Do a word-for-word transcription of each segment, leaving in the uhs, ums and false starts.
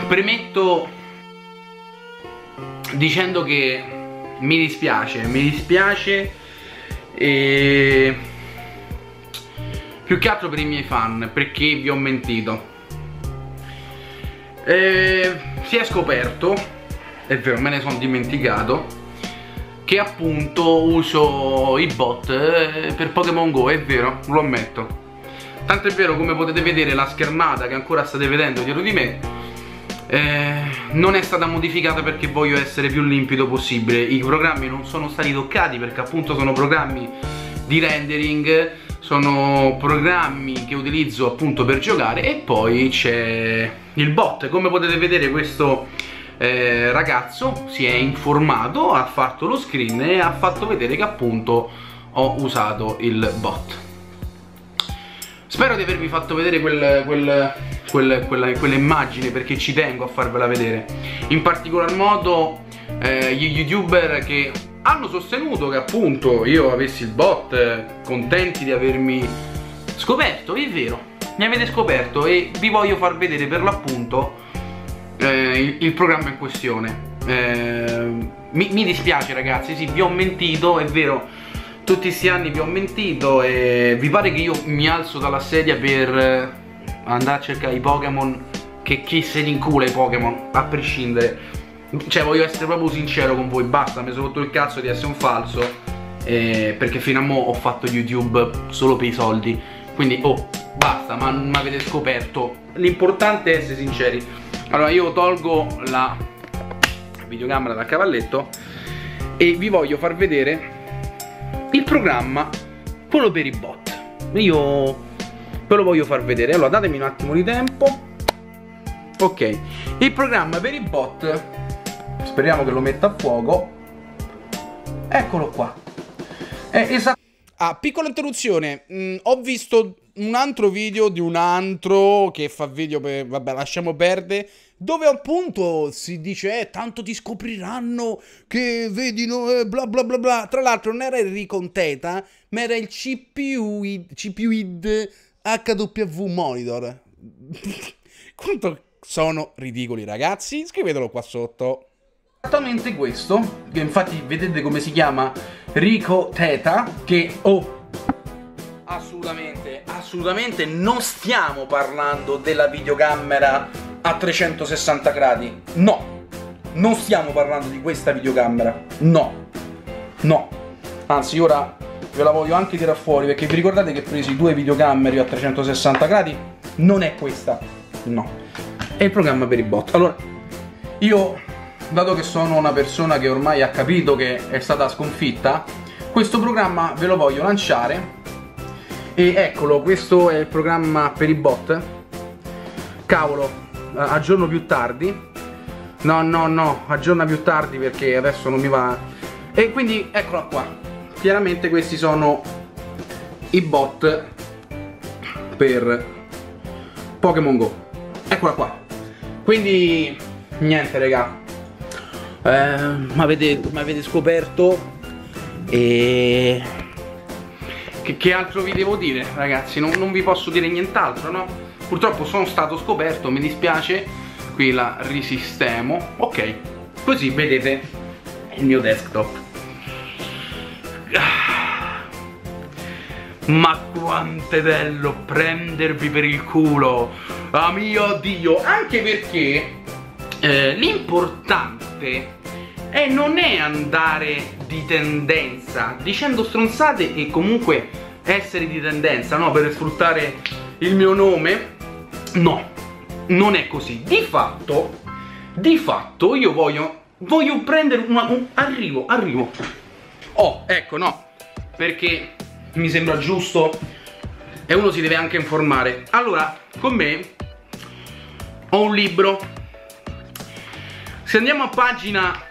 Premetto dicendo che mi dispiace, mi dispiace e più che altro per i miei fan, perché vi ho mentito. E si è scoperto, è vero, me ne sono dimenticato, che appunto uso i bot per Pokémon Go, è vero, lo ammetto. Tanto è vero, come potete vedere, la schermata che ancora state vedendo dietro di me eh, non è stata modificata perché voglio essere più limpido possibile. I programmi non sono stati toccati perché appunto sono programmi di rendering, sono programmi che utilizzo appunto per giocare. E poi c'è il bot. Come potete vedere, questo eh, ragazzo si è informato, ha fatto lo screen e ha fatto vedere che appunto ho usato il bot. Spero di avervi fatto vedere quel, quel, quel, quella, quell'immagine, perché ci tengo a farvela vedere. In particolar modo eh, gli youtuber che hanno sostenuto che appunto io avessi il bot, eh, contenti di avermi scoperto. È vero, mi avete scoperto e vi voglio far vedere per l'appunto eh, il, il programma in questione. eh, mi, mi dispiace ragazzi, sì, vi ho mentito, è vero, tutti questi anni vi ho mentito. E vi pare che io mi alzo dalla sedia per andare a cercare i Pokémon? Che chi se li incula i Pokémon, a prescindere. Cioè, voglio essere proprio sincero con voi, basta, mi sono rotto il cazzo di essere un falso, eh, perché fino a mo' ho fatto YouTube solo per i soldi. Quindi, oh, basta, ma mi avete scoperto. L'importante è essere sinceri. Allora, io tolgo la videocamera dal cavalletto e vi voglio far vedere il programma, quello per i bot. Io ve lo voglio far vedere. Allora, datemi un attimo di tempo. Ok, il programma per i bot, speriamo che lo metta a fuoco. Eccolo qua. È esatto. Ah, piccola interruzione. mm, Ho visto un altro video di un altro che fa video per... vabbè, lasciamo perdere, dove appunto si dice eh, tanto ti scopriranno che vedi no, eh, bla bla bla bla. Tra l'altro non era il Riconteta, ma era il C P U I D H W Monitor. Quanto sono ridicoli ragazzi, scrivetelo qua sotto. Esattamente questo, che infatti vedete come si chiama, Riconteta, che oh, assolutamente, assolutamente non stiamo parlando della videocamera a trecentosessanta gradi, no, non stiamo parlando di questa videocamera, no, no, anzi ora ve la voglio anche tirare fuori, perché vi ricordate che presi due videocamere a trecentosessanta gradi? Non è questa, no, è il programma per i bot. Allora, io, dato che sono una persona che ormai ha capito che è stata sconfitta, questo programma ve lo voglio lanciare. E eccolo, questo è il programma per i bot. Cavolo, aggiorno più tardi. No, no, no, aggiorna più tardi perché adesso non mi va. E quindi eccola qua. Chiaramente questi sono i bot per Pokémon Go. Eccola qua. Quindi niente raga, eh, mi avete scoperto. E che, che altro vi devo dire ragazzi? Non, non vi posso dire nient'altro, no? Purtroppo sono stato scoperto, mi dispiace. Qui la risistemo. Ok, così vedete il mio desktop. Ma quanto è bello prendervi per il culo, ah mio Dio. Anche perché eh, l'importante è non è andare di tendenza dicendo stronzate e comunque essere di tendenza, no, per sfruttare il mio nome. No, non è così. Di fatto, di fatto io voglio voglio prendere una, un arrivo, arrivo. Oh, ecco, no, perché mi sembra giusto e uno si deve anche informare. Allora, con me ho un libro. Se andiamo a pagina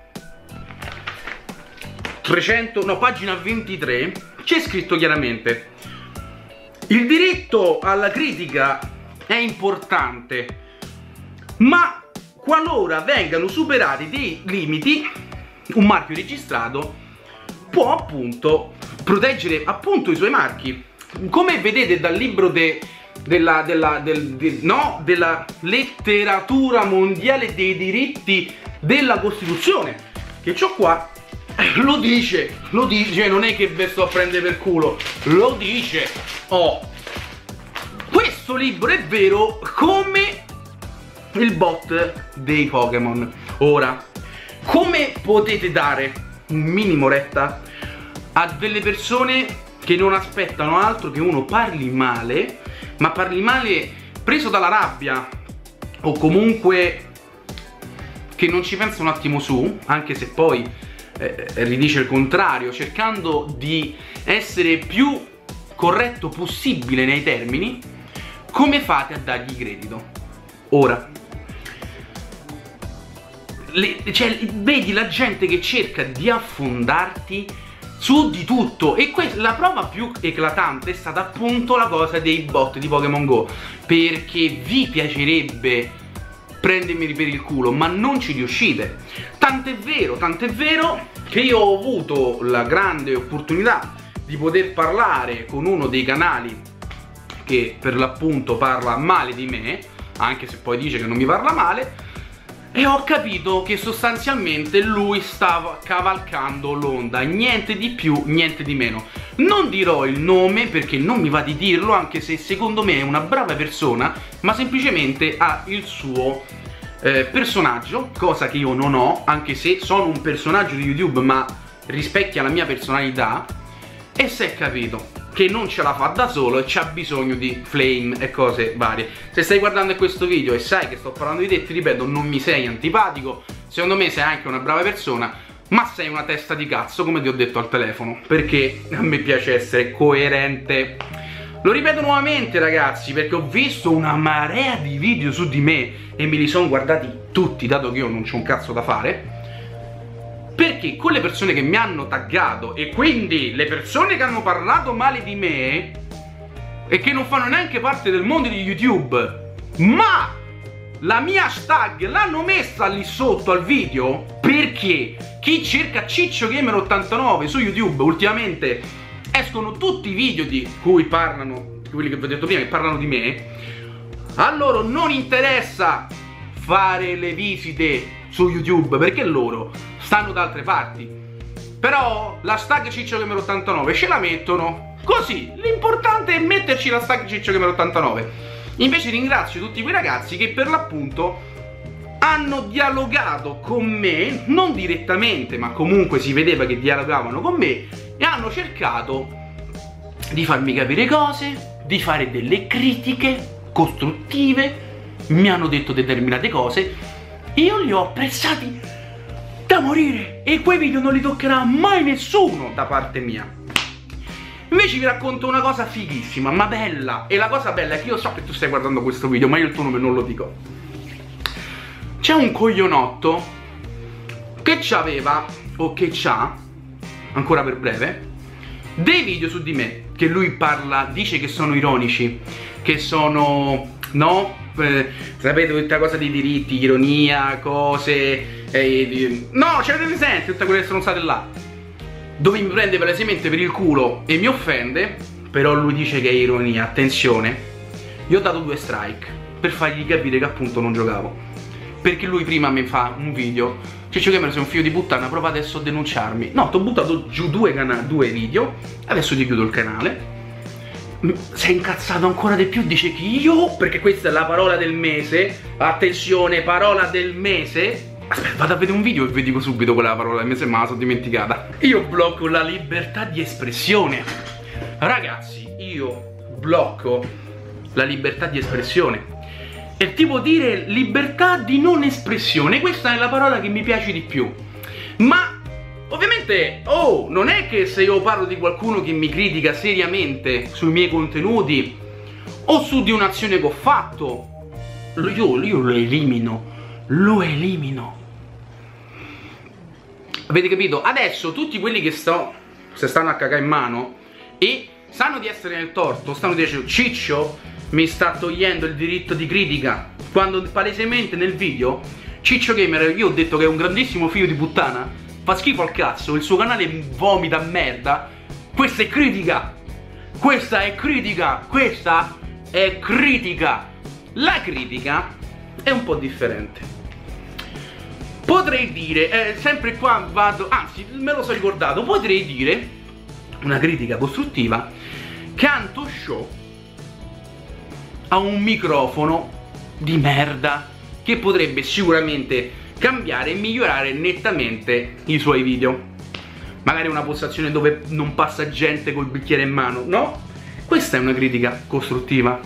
trecento, no, pagina ventitré, c'è scritto chiaramente: il diritto alla critica è importante, ma qualora vengano superati dei limiti, un marchio registrato può appunto proteggere appunto i suoi marchi. Come vedete dal libro de, della, della, del, del, no, della letteratura mondiale dei diritti della Costituzione, che c'ho qua, lo dice, lo dice, non è che ve sto a prendere per culo, lo dice. Oh, questo libro è vero come il bot dei Pokémon. Ora, come potete dare un minimo retta a delle persone che non aspettano altro che uno parli male, ma parli male preso dalla rabbia, o comunque che non ci pensa un attimo su, anche se poi eh, ridice il contrario, cercando di essere più corretto possibile nei termini? Come fate a dargli credito? Ora, le, cioè, vedi la gente che cerca di affondarti su di tutto, e la prova più eclatante è stata appunto la cosa dei bot di Pokémon Go, perché vi piacerebbe prendermi per il culo, ma non ci riuscite. Tant'è vero, tant'è vero che io ho avuto la grande opportunità di poter parlare con uno dei canali che per l'appunto parla male di me, anche se poi dice che non mi parla male, e ho capito che sostanzialmente lui stava cavalcando l'onda, niente di più, niente di meno. Non dirò il nome perché non mi va di dirlo, anche se secondo me è una brava persona, ma semplicemente ha il suo eh, personaggio, cosa che io non ho, anche se sono un personaggio di YouTube ma rispecchia la mia personalità, e si è capito che non ce la fa da solo e c'ha bisogno di flame e cose varie. Se stai guardando questo video e sai che sto parlando di te, ti ripeto, non mi sei antipatico, secondo me sei anche una brava persona, ma sei una testa di cazzo, come ti ho detto al telefono, perché a me piace essere coerente. Lo ripeto nuovamente, ragazzi, perché ho visto una marea di video su di me e me li sono guardati tutti, dato che io non c'ho un cazzo da fare, perché con le persone che mi hanno taggato, e quindi le persone che hanno parlato male di me e che non fanno neanche parte del mondo di YouTube, ma la mia hashtag l'hanno messa lì sotto al video, perché chi cerca Ciccio Gamer ottantanove su YouTube ultimamente escono tutti i video di cui parlano, quelli che vi ho detto prima, che parlano di me. A loro non interessa fare le visite su YouTube, perché loro stanno da altre parti. Però l'hashtag Ciccio Gamer ottantanove ce la mettono così, l'importante è metterci l'hashtag Ciccio Gamer ottantanove. Invece ringrazio tutti quei ragazzi che per l'appunto hanno dialogato con me, non direttamente, ma comunque si vedeva che dialogavano con me, e hanno cercato di farmi capire cose, di fare delle critiche costruttive, mi hanno detto determinate cose, io li ho apprezzati da morire, e quei video non li toccherà mai nessuno da parte mia. Invece vi racconto una cosa fighissima, ma bella, e la cosa bella è che io so che tu stai guardando questo video, ma io il tuo nome non lo dico. C'è un coglionotto che c'aveva, o che c'ha, ancora per breve, dei video su di me, che lui parla, dice che sono ironici, che sono, no, eh, sapete, tutta cosa di diritti, ironia, cose, eh, no, ce l'avete presente, tutte quelle stronzate là, dove mi prende palesemente per il culo e mi offende, però lui dice che è ironia. Attenzione, io ho dato due strike per fargli capire che appunto non giocavo, perché lui prima mi fa un video: Ciccio Gamer sei un figlio di puttana, prova adesso a denunciarmi. No, ti ho buttato giù due, due video, adesso ti chiudo il canale. Si è incazzato ancora di più, dice che io, perché questa è la parola del mese, attenzione, parola del mese. Aspetta, vado a vedere un video e vi dico subito quella parola del mese, ma la sono dimenticata. Io blocco la libertà di espressione. Ragazzi, io blocco la libertà di espressione. È tipo dire libertà di non espressione, questa è la parola che mi piace di più. Ma ovviamente, oh, non è che se io parlo di qualcuno che mi critica seriamente sui miei contenuti o su di un'azione che ho fatto, io, io lo elimino, lo elimino. Avete capito? Adesso tutti quelli che sto, se stanno a cagare in mano e sanno di essere nel torto, stanno dicendo Ciccio mi sta togliendo il diritto di critica, quando palesemente nel video Ciccio Gamer, io ho detto che è un grandissimo figlio di puttana, fa schifo al cazzo, il suo canale vomita merda. Questa è critica, questa è critica, questa è critica. La critica è un po' differente. Potrei dire, eh, sempre qua vado, anzi me lo so ricordato, potrei dire una critica costruttiva che Anto Show ha un microfono di merda che potrebbe sicuramente cambiare e migliorare nettamente i suoi video. Magari una postazione dove non passa gente col bicchiere in mano, no? Questa è una critica costruttiva.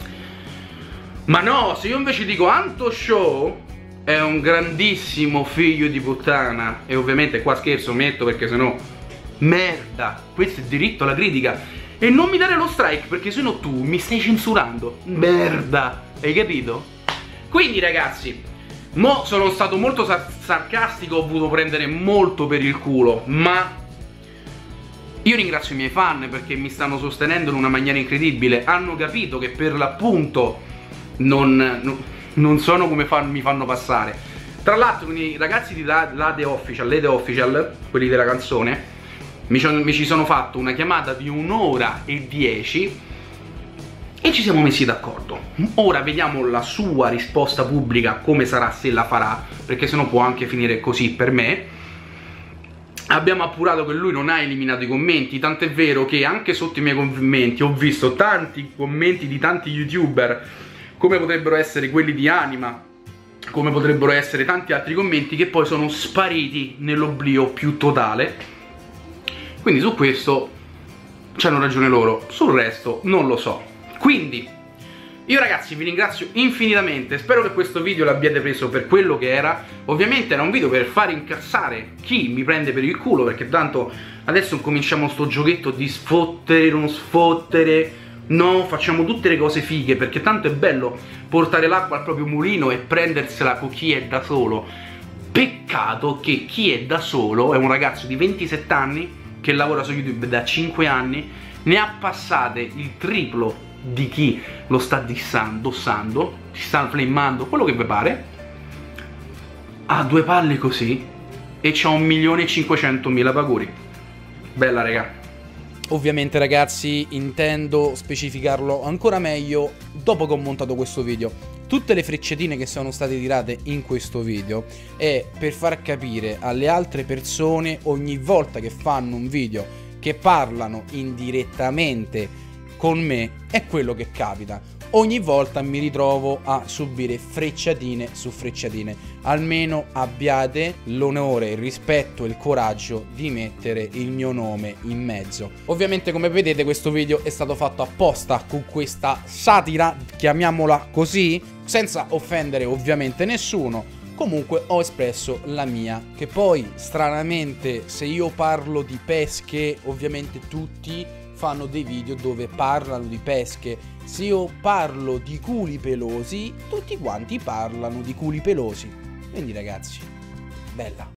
Ma no, se io invece dico Anto Show è un grandissimo figlio di puttana, e ovviamente qua scherzo metto perché sennò merda, questo è diritto alla critica, e non mi dare lo strike perché sennò tu mi stai censurando, merda, hai capito? Quindi ragazzi, mo sono stato molto sar sarcastico, ho voluto prendere molto per il culo, ma io ringrazio i miei fan perché mi stanno sostenendo in una maniera incredibile. Hanno capito che per l'appunto non, non, non sono come fan, mi fanno passare. Tra l'altro i ragazzi di La, La The Official, Le The Official, quelli della canzone, mi, mi ci sono fatto una chiamata di un'ora e dieci e ci siamo messi d'accordo. Ora vediamo la sua risposta pubblica, come sarà, se la farà, perché sennò può anche finire così per me. Abbiamo appurato che lui non ha eliminato i commenti, tant'è vero che anche sotto i miei commenti ho visto tanti commenti di tanti youtuber, come potrebbero essere quelli di Anima, come potrebbero essere tanti altri commenti, che poi sono spariti nell'oblio più totale. Quindi su questo c'hanno ragione loro, sul resto non lo so. Quindi io ragazzi vi ringrazio infinitamente, spero che questo video l'abbiate preso per quello che era. Ovviamente era un video per far incazzare chi mi prende per il culo, perché tanto adesso cominciamo sto giochetto di sfottere, non sfottere, no, facciamo tutte le cose fighe, perché tanto è bello portare l'acqua al proprio mulino e prendersela con chi è da solo. Peccato che chi è da solo è un ragazzo di ventisette anni che lavora su YouTube da cinque anni, ne ha passate il triplo di chi lo sta dissando, dossando, ti sta flammando, quello che vi pare, ha due palle così e c'ha un milione e cinquecentomila paguri. Bella raga. Ovviamente ragazzi intendo specificarlo ancora meglio dopo che ho montato questo video. Tutte le freccetine che sono state tirate in questo video è per far capire alle altre persone, ogni volta che fanno un video che parlano indirettamente con me, è quello che capita. Ogni volta mi ritrovo a subire frecciatine su frecciatine. Almeno abbiate l'onore, il rispetto e il coraggio di mettere il mio nome in mezzo. Ovviamente come vedete questo video è stato fatto apposta con questa satira, chiamiamola così, senza offendere ovviamente nessuno. Comunque ho espresso la mia, che poi stranamente se io parlo di pesche ovviamente tutti fanno dei video dove parlano di pesche. Se io parlo di culi pelosi, tutti quanti parlano di culi pelosi. Quindi ragazzi, bella.